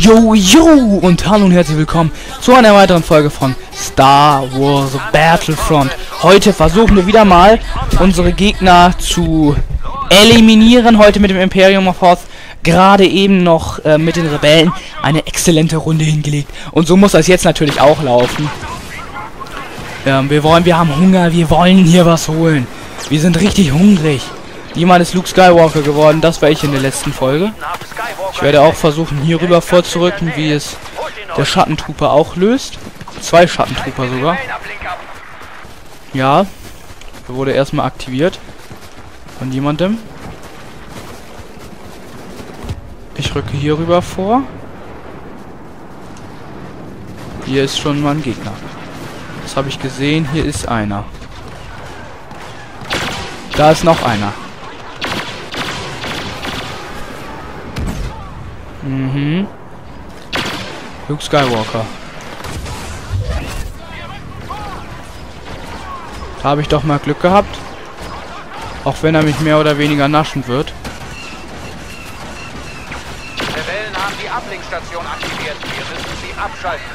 Yo, yo und hallo und herzlich willkommen zu einer weiteren Folge von Star Wars Battlefront. Heute versuchen wir wieder mal, unsere Gegner zu eliminieren. Heute mit dem Imperium of Hoth. Gerade eben noch mit den Rebellen eine exzellente Runde hingelegt. Und so muss das jetzt natürlich auch laufen. Wir haben Hunger, wir wollen hier was holen. Wir sind richtig hungrig. Jemand ist Luke Skywalker geworden, das war ich in der letzten Folge. Ich werde auch versuchen, hier rüber vorzurücken, wie es der Schattentrooper auch löst. 2 Schattentrooper sogar. Ja, der wurde erstmal aktiviert von jemandem. Ich rücke hier rüber vor. Hier ist schon mal ein Gegner. Das habe ich gesehen, hier ist einer. Da ist noch einer. Mhm. Luke Skywalker. Da habe ich doch mal Glück gehabt. Auch wenn er mich mehr oder weniger naschen wird. Die Rebellen haben die Ablinkstation aktiviert. Wir müssen sie abschalten.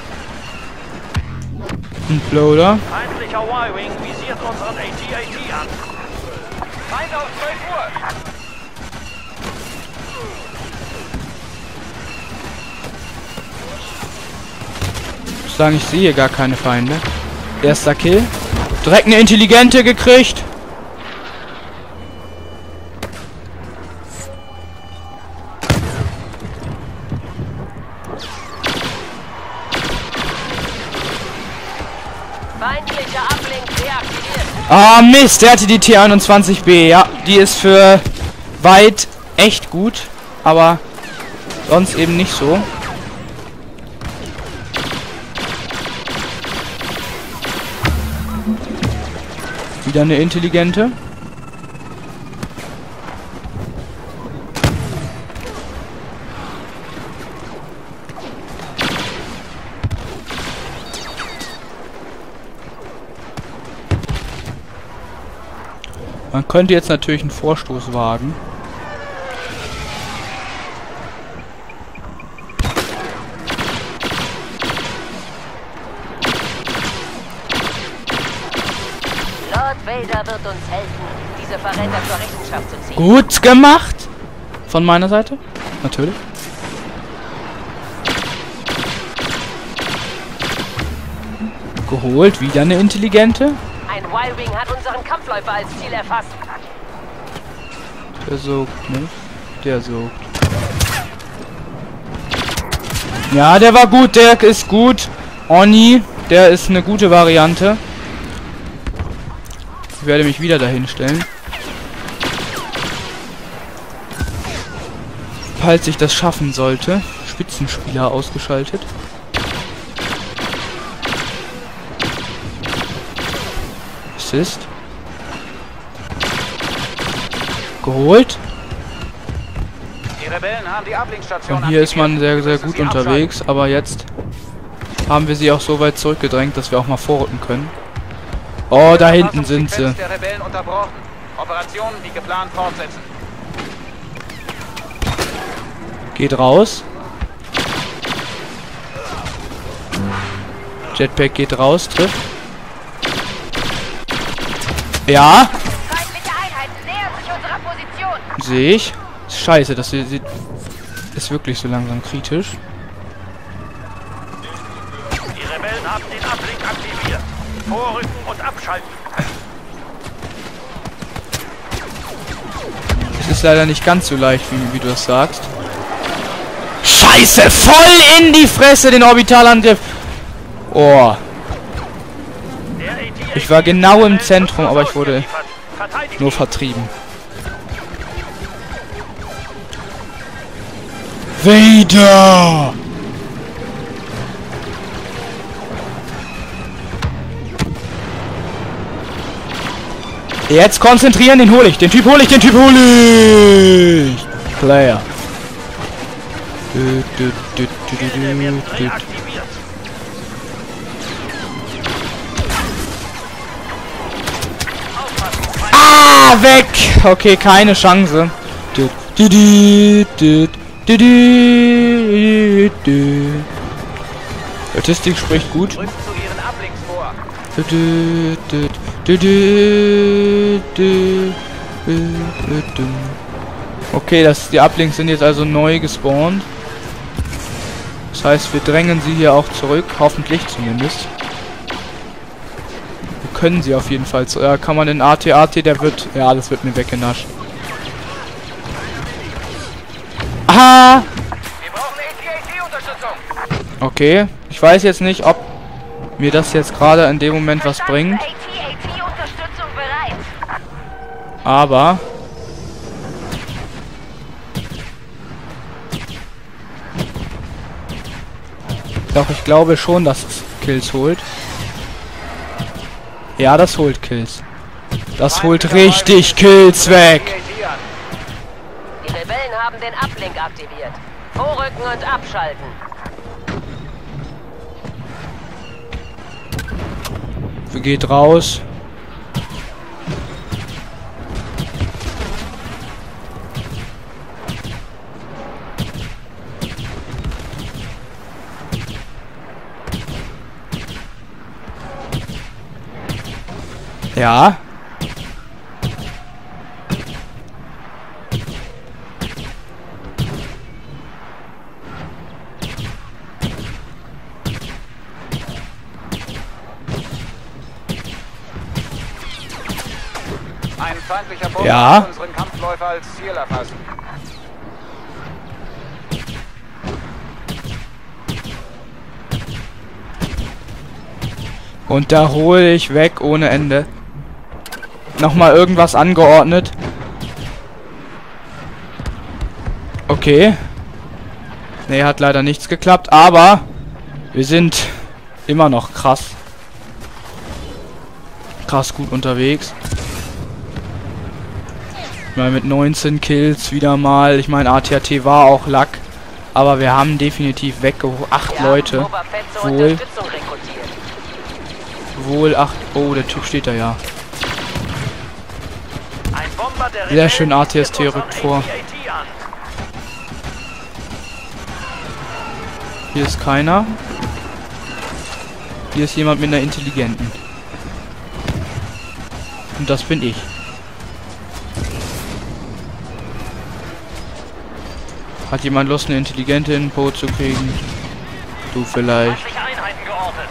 Ein Bloader. Feindlicher Y-Wing visiert unseren AT-AT an. Feind auf 12 Uhr. Ich muss sagen, ich sehe gar keine Feinde. Erster Kill. Direkt eine Intelligente gekriegt. Feindlicher Ablink deaktiviert. Ah, Mist, der hatte die T21B. Ja, die ist für weit echt gut, aber sonst eben nicht so. Wieder eine Intelligente. Man könnte jetzt natürlich einen Vorstoß wagen. Lord Vader wird uns helfen, diese Verräter zur Rechenschaft zu ziehen. Gut gemacht! Von meiner Seite. Natürlich. Geholt. Wieder eine Intelligente. Ein Y-Wing hat unseren Kampfläufer als Ziel erfasst. Der sogt, ne? Der sogt. Ja, der war gut, der ist gut. Oni, der ist eine gute Variante. Ich werde mich wieder dahin stellen. Falls ich das schaffen sollte. Spitzenspieler ausgeschaltet. Assist. Geholt. Die Rebellen haben die Ablinkstation Und hier ist man aktiviert. sehr, sehr gut unterwegs. Aber jetzt haben wir sie auch so weit zurückgedrängt, dass wir auch mal vorrücken können. Oh, da hinten sind sie. Der Rebellen unterbrochen. Operationen wie geplant fortsetzen. Geht raus. Jetpack geht raus, trifft. Ja. Feindliche Einheiten nähern sich unserer Position. Sehe ich. Scheiße, das ist wirklich so langsam kritisch. Die Rebellen haben den Ablink aktiviert. Vorrücken und abschalten. Es ist leider nicht ganz so leicht, wie du es sagst. Scheiße, voll in die Fresse, den Orbitalangriff. Oh. Ich war genau im Zentrum, aber ich wurde nur vertrieben. Vader! Jetzt konzentrieren, den hole ich. Den Typ hole ich, den Typ hole ich. Player. Ah, weg! Okay, keine Chance. Statistik spricht gut. Rückt zu Ihren Ablinks vor. Okay, die Uplinks sind jetzt also neu gespawnt. Das heißt, wir drängen sie hier auch zurück, hoffentlich zumindest. Wir können sie auf jeden Fall kann man in AT, der wird... Ja, das wird mir weggenascht. Aha! Wir brauchen AT-AT-Unterstützung. Okay, ich weiß jetzt nicht, ob mir das jetzt gerade in dem Moment was bringt. AT-AT-Unterstützung bereit. Aber... Doch, ich glaube schon, dass es Kills holt. Ja, das holt Kills. Das holt richtig Kills weg. Die Rebellen haben den Uplink aktiviert. Vorrücken und abschalten. Geht raus. Ja. Ein feindlicher Bomber Ja. hat unseren Kampfläufer als Ziel erfasst. Und da hole ich weg ohne Ende. Nochmal irgendwas angeordnet. Okay. Nee, hat leider nichts geklappt, aber wir sind immer noch krass gut unterwegs. Mal mit 19 Kills wieder mal. Ich meine, AT-AT war auch Lack, aber wir haben definitiv weggeholt. 8 Leute. Wohl 8. Oh, der Typ steht da ja. Ein Bomber der Sehr schön, Rebellen AT-ST unseren rückt vor. AT-AT an. Hier ist keiner. Hier ist jemand mit einer intelligenten. Und das bin ich. Hat jemand Lust, eine intelligente Info zu kriegen? Du vielleicht. 20 Einheiten geortet.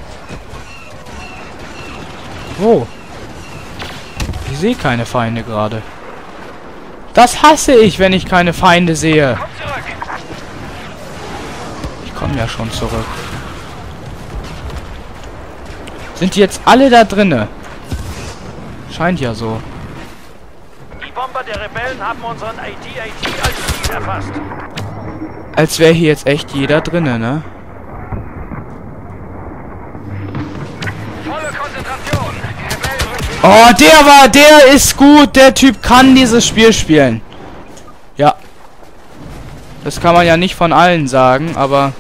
Wo? Ich sehe keine Feinde gerade. Das hasse ich, wenn ich keine Feinde sehe. Kommt zurück. Ich komme ja schon zurück. Sind die jetzt alle da drinne? Scheint ja so. Die Bomber der Rebellen haben unseren AT-AT als Ziel erfasst. Als wäre hier jetzt echt jeder drinne, ne? Volle Konzentration. Die Rebellen rücken. Oh, der ist gut. Der Typ kann dieses Spiel spielen. Ja. Das kann man ja nicht von allen sagen, aber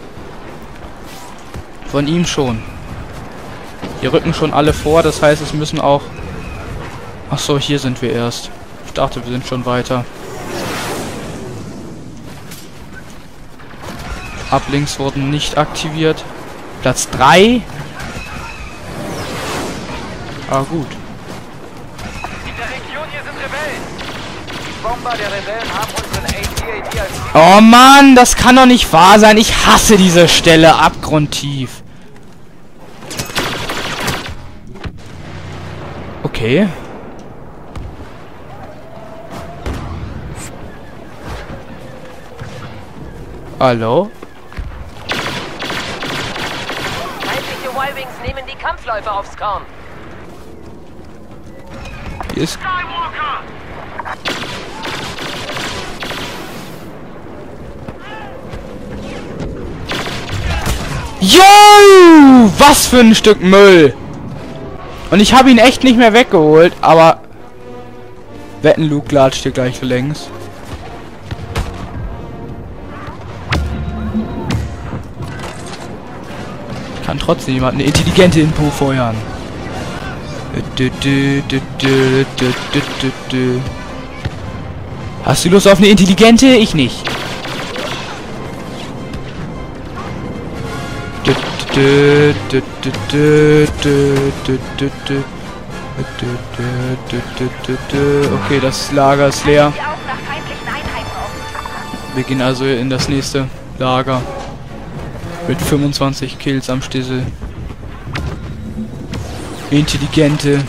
von ihm schon. Hier rücken schon alle vor, das heißt, es müssen auch... Ach so, hier sind wir erst. Ich dachte, wir sind schon weiter. Uplinks wurden nicht aktiviert. Platz 3. Ah, gut. In der Region hier sind Rebellen. Die Bomber der Rebellen haben unseren AT-AT als Ziel. Oh Mann, das kann doch nicht wahr sein. Ich hasse diese Stelle abgrundtief. Okay. Hallo? Feindliche Y-Wings nehmen die Kampfläufer aufs Korn. Hier ist... Skywalker! Yo! Was für ein Stück Müll! Und ich habe ihn echt nicht mehr weggeholt, aber... Wetten, Luke latscht hier gleich für längs. Kann trotzdem jemand eine intelligente Info feuern. Hast du Lust auf eine intelligente? Ich nicht. Okay, das Lager ist leer. Wir gehen also in das nächste Lager. Mit 25 Kills am Stissel. Intelligente.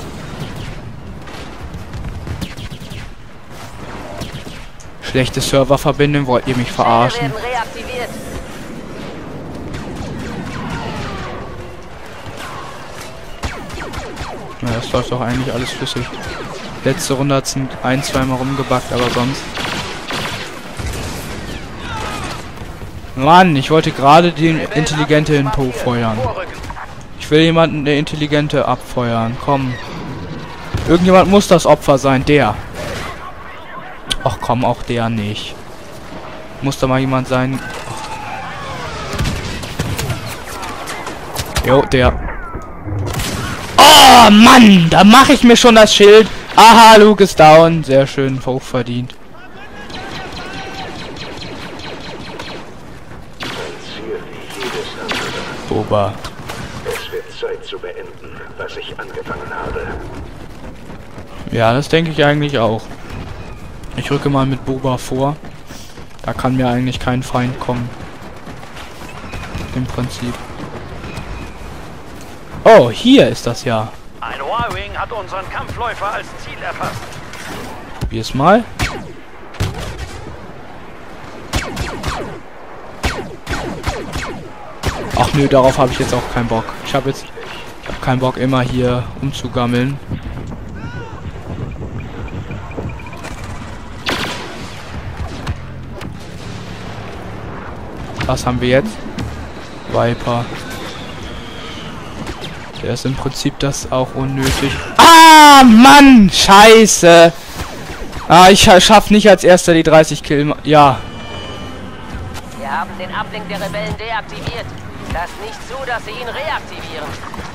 Schlechte Serververbindung, wollt ihr mich verarschen? Ja, das läuft doch eigentlich alles flüssig. Letzte Runde hat es ein-, zweimal rumgebackt, aber sonst. Mann, ich wollte gerade den Intelligente in Po feuern. Ich will jemanden, der Intelligente abfeuern. Komm. Irgendjemand muss das Opfer sein. Der. Ach komm, auch der nicht. Muss da mal jemand sein. Jo, der. Oh Mann, da mache ich mir schon das Schild. Aha, Luke ist down. Sehr schön, hochverdient. Boba. Es wird Zeit zu beenden, was ich angefangen habe. Ja, das denke ich eigentlich auch. Ich rücke mal mit Boba vor. Da kann mir eigentlich kein Feind kommen. Im Prinzip. Oh, hier ist das ja. Ein Y-Wing hat unseren Kampfläufer als Ziel erfasst. Probier's mal. Ach nö, darauf habe ich jetzt auch keinen Bock. Ich habe keinen Bock, immer hier umzugammeln. Was haben wir jetzt? Viper. Der ist im Prinzip das auch unnötig. Ah, Mann! Scheiße! Ah, ich schaff nicht als erster die 30 Kill. Ja. Wir haben den Uplink der Rebellen deaktiviert. Lasst nicht zu, dass sie ihn reaktivieren.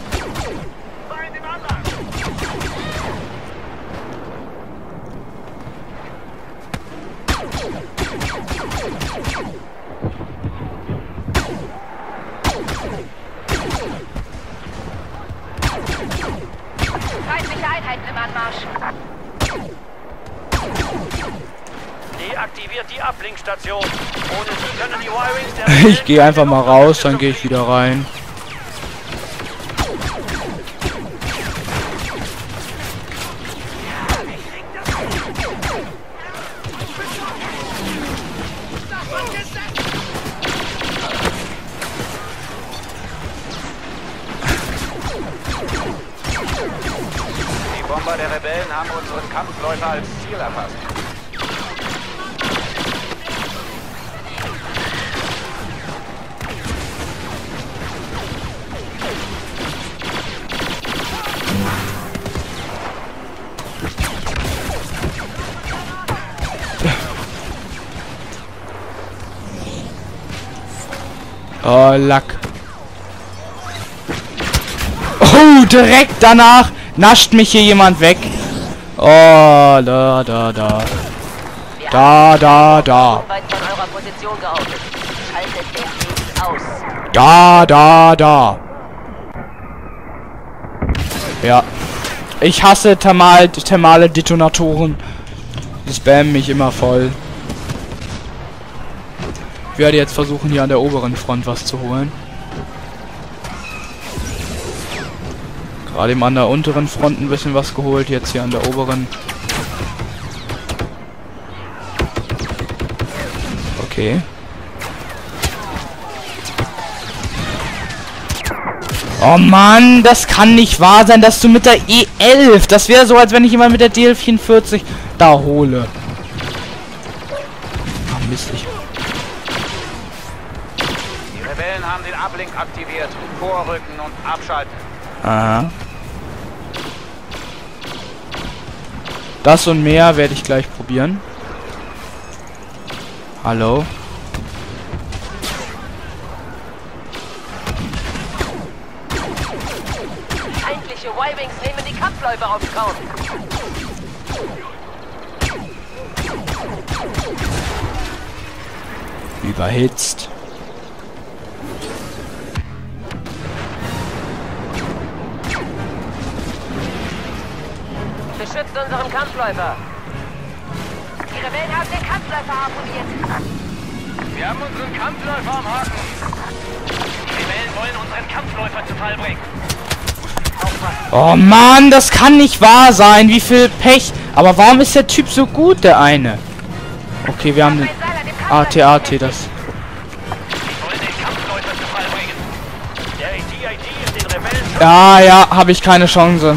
Einheiten im Anmarsch. Deaktiviert die Uplink-Station. Ohne sie können die Y-Wings der Ich gehe einfach mal raus, dann gehe ich wieder rein. Die Bomber der Rebellen haben unseren Kampfläufer als Ziel erfasst. Oh, Lack. Oh, direkt danach nascht mich hier jemand weg. Oh, da. Da. Weit von eurer Position geordnet. Schaltet den aus. Da. Ja. Ich hasse thermale Detonatoren. Die spammen mich immer voll. Ich werde jetzt versuchen, hier an der oberen Front was zu holen. Gerade eben an der unteren Front ein bisschen was geholt, jetzt hier an der oberen. Okay. Oh Mann, das kann nicht wahr sein, dass du mit der E11... Das wäre so, als wenn ich jemand mit der DL44 da hole. Ach Mist, Die Rebellen haben den Uplink aktiviert. Vorrücken und abschalten. Aha. Das und mehr werde ich gleich probieren. Hallo. Feindliche Y-Wings nehmen die Kampfläufer aufs Korn. Überhitzt. unseren Kampfläufer. Die Rebellen haben den Kampfläufer harpuniert. Wir haben unseren Kampfläufer am Haken. Die Rebellen wollen unseren Kampfläufer zu Fall bringen. Oh Mann, das kann nicht wahr sein. Wie viel Pech. Aber warum ist der Typ so gut, der eine? Okay, wir haben den AT-AT, das. Sie wollen den Kampfläufer zu Fall bringen. Der AT-AT ist den Rebellen... Ja, habe ich keine Chance.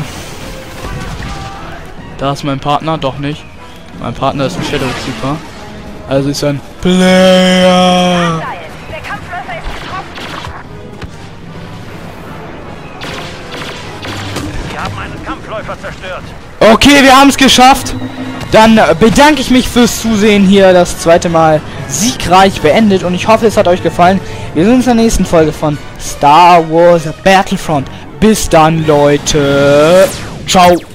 Da ist mein Partner, doch nicht. Mein Partner ist ein Shadow Trooper. Also ist ein Player. Der Kampfläufer ist getroffen. Sie haben einen Kampfläufer zerstört. Okay, wir haben es geschafft. Dann bedanke ich mich fürs Zusehen hier. Das zweite Mal siegreich beendet. Und ich hoffe, es hat euch gefallen. Wir sehen uns in der nächsten Folge von Star Wars Battlefront. Bis dann, Leute. Ciao.